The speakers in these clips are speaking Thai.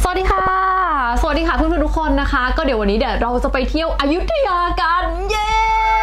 สวัสดีค่ะสวัสดีค่ะเพื่อนๆทุกคนนะคะก็เดี๋ยววันนี้เราจะไปเที่ยวอยุธยากันเย้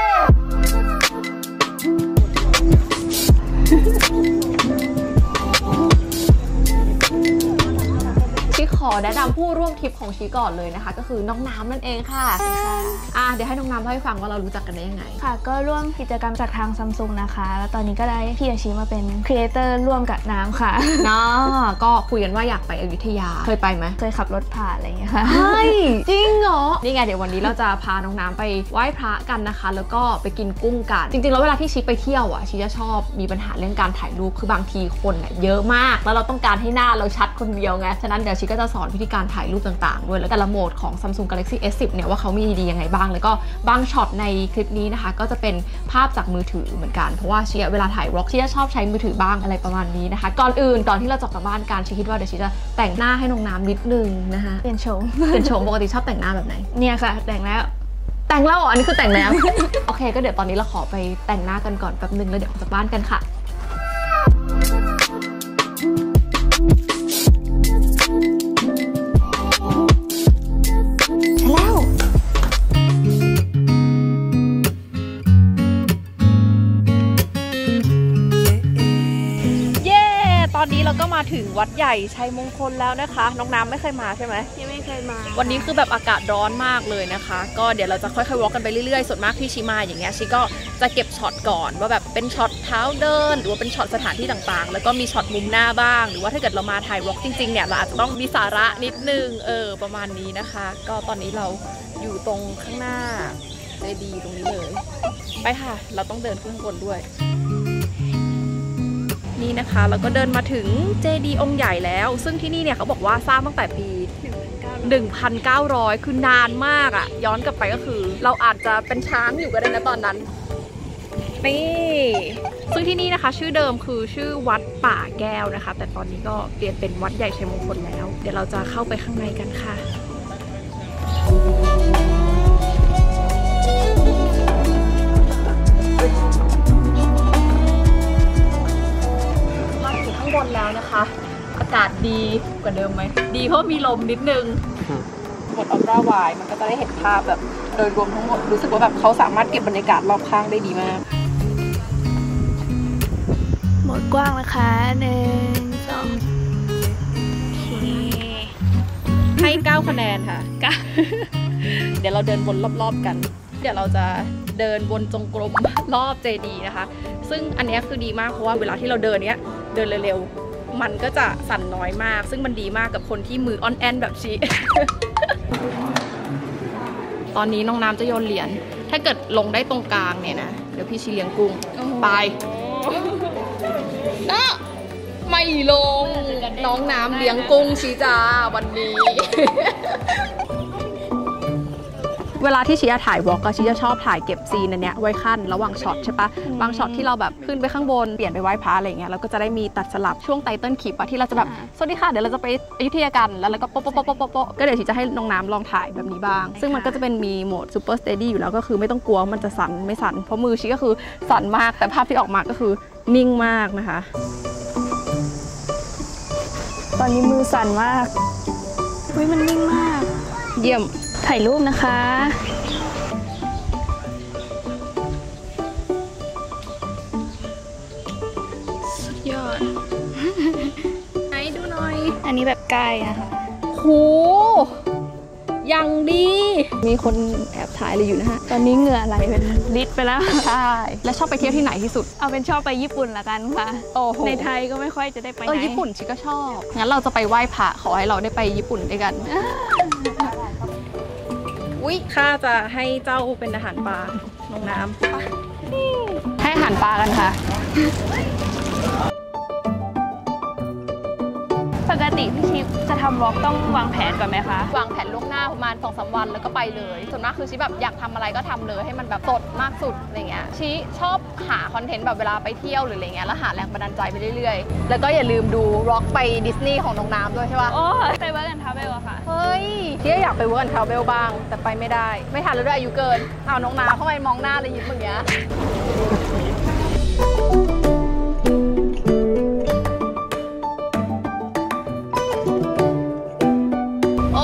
ชีขอแนะนำผู้ร่วมทริปของชีก่อนเลยนะคะก็คือน้องน้ำนั่นเองค่ะเดี๋ยวให้น้องน้ำเล่าให้ฟังว่าเรารู้จักกันได้ยังไงค่ะก็ร่วมกิจกรรมจากทางซัมซุงนะคะแล้วตอนนี้ก็ได้พี่อาชีมาเป็นครีเอเตอร์ร่วมกับน้ำค่ะก็คุยกันว่าอยากไปอยุธยาเคยไปไหมเคยขับรถผ่านอะไรอย่างเงี้ยค่ะจริงเหรอนี่ไงเดี๋ยววันนี้เราจะพาน้องน้ำไปไหว้พระกันนะคะแล้วก็ไปกินกุ้งกันจริงๆแล้วเวลาที่ชีไปเที่ยวชีจะชอบมีปัญหาเรื่องการถ่ายรูปคือบางทีคนเยอะมากแล้วเราต้องการให้หน้าเราชัดคนเดียวไงฉะนั้นเดี๋ยวชีก็จะสอนวิธีการถ่ายรูปต่างๆด้วยแล้วแต่ละโหมดของ Samsung Galaxy S10 เนี่ยว่าเขามีดียังไงบ้างแล้วก็บางช็อตในคลิปนี้นะคะก็จะเป็นภาพจากมือถือเหมือนกันเพราะว่าชีเวลาถ่ายวอล์กชีจะชอบใช้มือถือบ้างอะไรประมาณนี้นะคะก่อนที่เราจะกลับบ้านกันชีคิดว่าเดี๋ยวชีจะแต่งหน้าให้น้องน้ำนิดนึงนะคะเปลี่ยนโฉมปกติชอบแต่งหน้าแบบไหนเนี่ยค่ะแต่งแล้วเหรออันนี้คือแต่งแล้ว โอเคก็เดี๋ยวตอนนี้เราขอไปแต่งหน้ากันก่อนแป๊บนึงแล้วเดี๋ยวออกจากบ้านกันค่ะตอนนี้เราก็มาถึงวัดใหญ่ชัยมงคลแล้วนะคะน้องน้ำไม่เคยมาใช่ไหมยังไม่เคยมาวันนี้คือแบบอากาศร้อนมากเลยนะคะก็เดี๋ยวเราจะค่อยๆวอล์กกันไปเรื่อยๆส่วนมากที่ชีมาอย่างเงี้ยชีก็จะเก็บช็อตก่อนว่าแบบเป็นช็อตเท้าเดินหรือว่าเป็นช็อตสถานที่ต่างๆแล้วก็มีช็อตมุมหน้าบ้างหรือว่าถ้าเกิดเรามาถ่ายวอล์กจริงๆเนี่ยเราอาจจะต้องมีสาระนิดนึงประมาณนี้นะคะก็ตอนนี้เราอยู่ตรงข้างหน้าเจดีย์ตรงนี้เลยไปค่ะเราต้องเดินขึ้นข้างบนด้วยนี่นะคะแล้วก็เดินมาถึงเจดีย์องค์ใหญ่แล้วซึ่งที่นี่เนี่ยเขาบอกว่าสร้างตั้งแต่ปี 1900 คือนานมากอะย้อนกลับไปก็คือเราอาจจะเป็นช้างอยู่ก็ได้นะตอนนั้นนี่ซึ่งที่นี่นะคะชื่อเดิมคือชื่อวัดป่าแก้วนะคะแต่ตอนนี้ก็เปลี่ยนเป็นวัดใหญ่ชัยมงคลแล้วเดี๋ยวเราจะเข้าไปข้างในกันค่ะบนแล้วนะคะอากาศดีกว่าเดิมไหมดีเพราะมีลมนิดนึงหมดอัลตร้าไวด์มันก็จะได้เห็นภาพแบบโดยรวมทั้งหมดรู้สึกว่าแบบเขาสามารถเก็บบรรยากาศรอบข้างได้ดีมากหมดกว้างนะคะ1 2 ให้9 คะแนนค่ะเดี๋ยวเราเดินวนรอบๆกันเดี๋ยวเราจะเดินวนจงกรมรอบเจดีย์นะคะซึ่งอันนี้คือดีมากเพราะว่าเวลาที่เราเดินเนี้ยเดินเร็วๆมันก็จะสั่นน้อยมากซึ่งมันดีมากกับคนที่มืออ่อนแอนแบบชีตอนนี้น้องน้ำจะโยนเหรียญถ้าเกิดลงได้ตรงกลางเนี่ยนะเดี๋ยวพี่ชีเลี้ยงกุ้งไปนะไม่ลงน้องน้ำเลี้ยงกุ้งชีจ้าวันนี้เวลาที่ชีจะถ่ายวอล์กชีจะชอบถ่ายเก็บซีนอันเนี้ยไว้ขั้นระหว่างช็อตใช่ปะบางช็อตที่เราแบบขึ้นไปข้างบนเปลี่ยนไปไหว้พระอะไรเงี้ยเราก็จะได้มีตัดสลับช่วงไตเติ้ลคลิปที่เราจะแบบสวัสดีค่ะเดี๋ยวเราจะไปอยุธยากันแล้วก็โป๊ะก็เดี๋ยวชีจะให้น้องน้ำลองถ่ายแบบนี้บ้างซึ่งมันก็จะเป็นมีโหมดซูเปอร์สเตดี้อยู่แล้วก็คือไม่ต้องกลัวมันจะสั่นไม่สั่นเพราะมือชีก็คือสั่นมากแต่ภาพที่ออกมาก็คือนิ่งมากนะคะตอนนี้มือสั่นมากมันนิ่งมากเยี่ยมถ่ายรูปนะคะสุดยอดไหนดูหน่อยอันนี้แบบใกล้นะคะโหยังดีมีคนแอบถ่ายเลยอยู่นะฮะตอนนี้เหงื่อไหลเป็นลิตรไปแล้วใช่แล้วชอบไปเที่ยวที่ไหนที่สุดเอาเป็นชอบไปญี่ปุ่นละกันค่ะในไทยก็ไม่ค่อยจะได้ไปไหนญี่ปุ่นชิก็ชอบงั้นเราจะไปไหว้พระขอให้เราได้ไปญี่ปุ่นด้วยกันอุ๊ยข้าจะให้เจ้าเป็นอาหารปลาลงน้ำให้อาหารปลากันค่ะปกติพี่ชิปจะทำวอล์กต้องวางแผนก่อนไหมคะวางแผนล่วงหน้าประมาณ 2-3 วันแล้วก็ไปเลยส่วนมากคือชิแบบอยากทำอะไรก็ทำเลยให้มันแบบสดมากสุดอะไรเงี้ยชิชอบหาคอนเทนต์แบบเวลาไปเที่ยวหรืออะไรเงี้ยแล้วหาแรงบันดาลใจไปเรื่อยๆแล้วก็อย่าลืมดูวอล์กไปดิสนีย์ของน้องน้ำด้วยใช่ปะไปเวิร์กแอนด์ทราเวลค่ะเฮ้ยชิอยากไปเวิร์กแอนด์ทราเวลบ้างแต่ไปไม่ได้ไม่ทันแล้วด้วยอายุเกินเอาน้องน้ำเข้าไปมองหน้าเลยยิ้มอย่างเงี้ย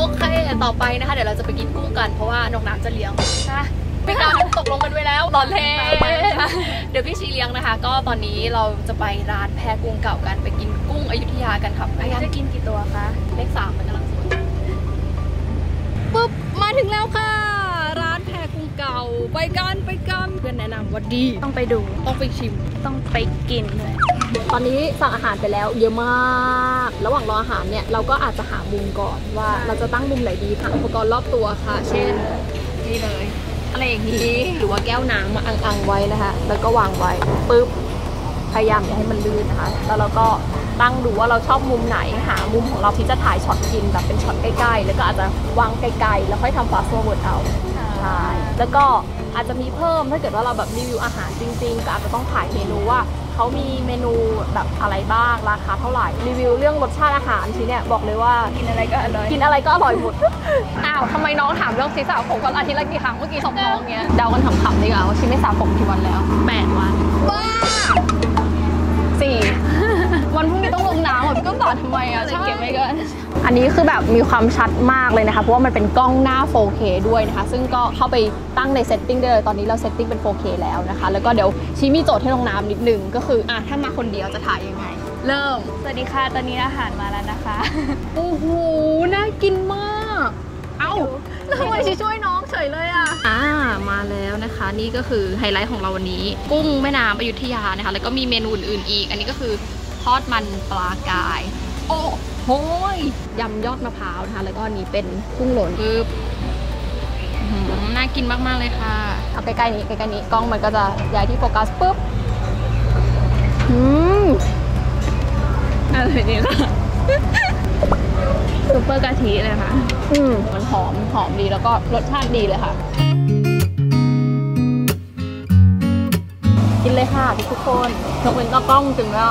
เคต่อไปนะคะเดี๋ยวเราจะไปกินกุ้งกันเพราะว่าน้องน้ำจะเลี้ยงมีการตกลงกันไว้แล้วตอนแรกเดี๋ยวพี่ชีเลี้ยงนะคะก็ตอนนี้เราจะไปร้านแพกุ้งเก่ากันไปกินกุ้งอยุธยากันครับจะกินกี่ตัวคะเลข 3มันกำลังสวยปุ๊บมาถึงแล้วค่ะร้านแพกุ้งเก่าไปกันเพื่อนแนะนำว่าดีต้องไปดูต้องไปชิมต้องไปกินเลยตอนนี้สั่งอาหารไปแล้วเยอะมากระหว่างรออาหารเนี่ยเราก็อาจจะหามุมก่อนว่าเราจะตั้งมุมไหนดีหาอุปกรณ์รอบตัวค่ะเช่นนี่เลยอะไรอย่างนี้หรือว่าแก้วน้ำมาอังไว้นะคะแล้วก็วางไว้ปึ๊บพยายามอย่าให้มันลื่นนะคะแล้วเราก็ตั้งดูว่าเราชอบมุมไหนหามุมของเราที่จะถ่ายช็อตกินแบบเป็นช็อตใกล้ๆแล้วก็อาจจะวางไกลๆแล้วค่อยทำฟาสต์ฟอร์เวิร์ดเอาใช่แล้วก็อาจจะมีเพิ่มถ้าเกิดว่าเราแบบรีวิวอาหารจริงๆก็อาจจะต้องถ่ายเมนูว่าเขามีเมนูแบบอะไรบ้างราคาเท่าไหร่รีวิวเรื่องรสชาติอาหารทีเนี่ยบอกเลยว่ากินอะไรก็อร่อยหมดอ้าวทำไมน้องถามเรื่องสีสาวผมก่อนอาทิตย์ละกี่ครั้งเมื่อกี้สองน้องเงี้ยเดากันขำๆดีกว่าว่าชีไม่สาวผมกี่วันแล้ว8 วันบ้า4 วันพรุ่งนี้ต้องลงน้ำก็ต่อทำไมอ่ะเก็บไว้ก่อนอันนี้คือแบบมีความชัดมากเลยนะคะเพราะว่ามันเป็นกล้องหน้า 4K ด้วยนะคะซึ่งก็เข้าไปตั้งในเซตติ้งได้เลยตอนนี้เราเซตติ้งเป็น 4K แล้วนะคะแล้วก็เดี๋ยวชีมีโจทย์ให้น้องน้ำนิดนึงก็คือถ้ามาคนเดียวจะถ่ายยังไงเริ่มสวัสดีค่ะตอนนี้อาหารมาแล้วนะคะโอ้โหน่ากินมากเอ้าทำไมชีช่วยน้องเฉยเลยมาแล้วนะคะนี่ก็คือไฮไลท์ของเราวันนี้กุ้งแม่น้ำอยุธยานะคะแล้วก็มีเมนูอื่นๆอีกอันนี้ก็คือทอดมันปลากายโอ้โหยำยอดมะพร้าวนะคะแล้วก็อันนี้เป็นกุ้งหล่นปึ๊บน่ากินมากๆเลยค่ะเอาใกล้ๆนี้กล้องมันก็จะย้ายที่โฟกัสปึ๊บอะไรนี่ล่ะซุปเปอร์กะทิเลยค่ะมันหอมดีแล้วก็รสชาติดีเลยค่ะกินเลยค่ะทุกคนยกเว้นกล้องจึงได้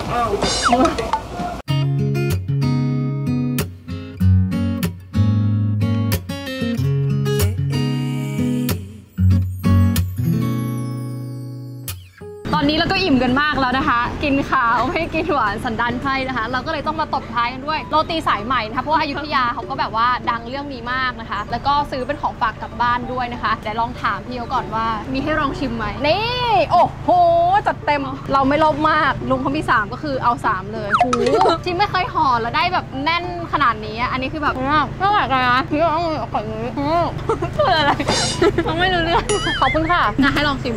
ตอนนี้เราก็อิ่มกันมากแล้วนะคะกินข้าวไม่กินหวานสันดานไพร่นะคะเราก็เลยต้องมาตบท้ายกันด้วยโรตีสายใหม่นะคะเพราะว่าอยุธยาเขาก็แบบว่าดังเรื่องนี้มากนะคะแล้วก็ซื้อเป็นของฝากกลับบ้านด้วยนะคะเดี๋ยวลองถามพี่เขาก่อนว่ามีให้ลองชิมไหมนี่โอ้โหจัดเต็มเราไม่ลบมากลุงเขามี3ก็คือเอา3เลยโอ้โหชิมไม่เคยห่อแล้วได้แบบแน่นขนาดนี้อันนี้คือแบบน่ารักเลยนะพี่เอาออกนี้คืออะไรฟังไม่รู้เรื่องขอบคุณค่ะให้ลองชิม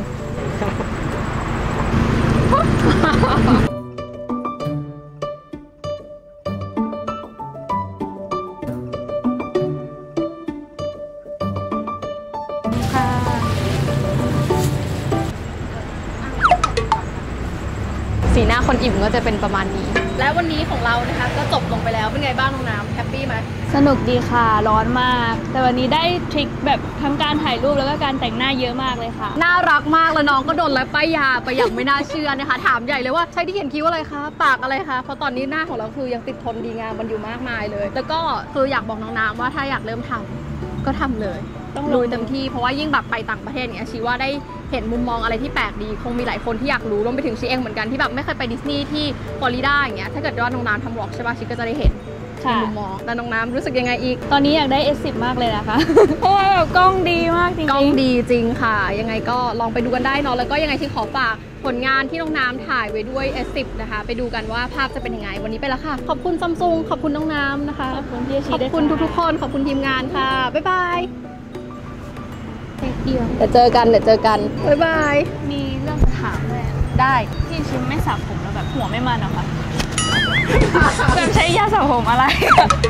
สีหน้าคนอิ่มก็จะเป็นประมาณนี้และวันนี้ของเรานะคะก็จบลงไปแล้วเป็นไงบ้างน้องน้ำแฮปปี้ไหมสนุกดีค่ะร้อนมากแต่วันนี้ได้ทริคแบบทั้งการถ่ายรูปแล้วก็การแต่งหน้าเยอะมากเลยค่ะน่ารักมากแล้วน้องก็โดนแล้วป้ายยาไปอย่างไม่น่าเชื่อนะคะถามใหญ่เลยว่าใช้ที่เขียนคิ้วอะไรคะปากอะไรคะเพราะตอนนี้หน้าของเราคือยังติดทนดีงามมันอยู่มากมายเลยแล้วก็คืออยากบอกน้องน้ำว่าถ้าอยากเริ่มทำก็ทำเลยต้องลุยเต็มที่เพราะว่ายิ่งแบบไปต่างประเทศเนี่ยชีว่าได้เห็นมุมมองอะไรที่แปลกดีคงมีหลายคนที่อยากรู้รวมไปถึงชีเองเหมือนกันที่แบบไม่เคยไปดิสนีย์ที่ฟลอริดาอย่างเงี้ยถ้าเกิดว่าน้องน้ำทำวอล์กใช่ป่ะชีก็จะได้เห็นมุมมองแล้วน้องน้ำรู้สึกยังไงอีกตอนนี้อยากได้ S10 มากเลยนะคะเพราะว่ากล้องดีมากจริงกล้องดีจริงค่ะยังไงก็ลองไปดูกันได้เนาะแล้วก็ยังไงที่ขอฝากผลงานที่น้องน้ำถ่ายไว้ด้วย S10 นะคะไปดูกันว่าภาพจะเป็นยังไงวันนี้ไปแล้วค่ะขอบคุณซัมซุงขอบคุณน้องน้ำนะคะขอบคุณพี่ชีขอบคุณทุกๆคนขอบคุณทีมงานค่ะบ๊ายบายเดี๋ยวเจอกันบ๊ายบายมีเรื่องจะถามเลยได้พี่ชิมไม่สระผมแล้วแบบหัวไม่มันเหรอคะแบบใช้ยาสระผมอะไร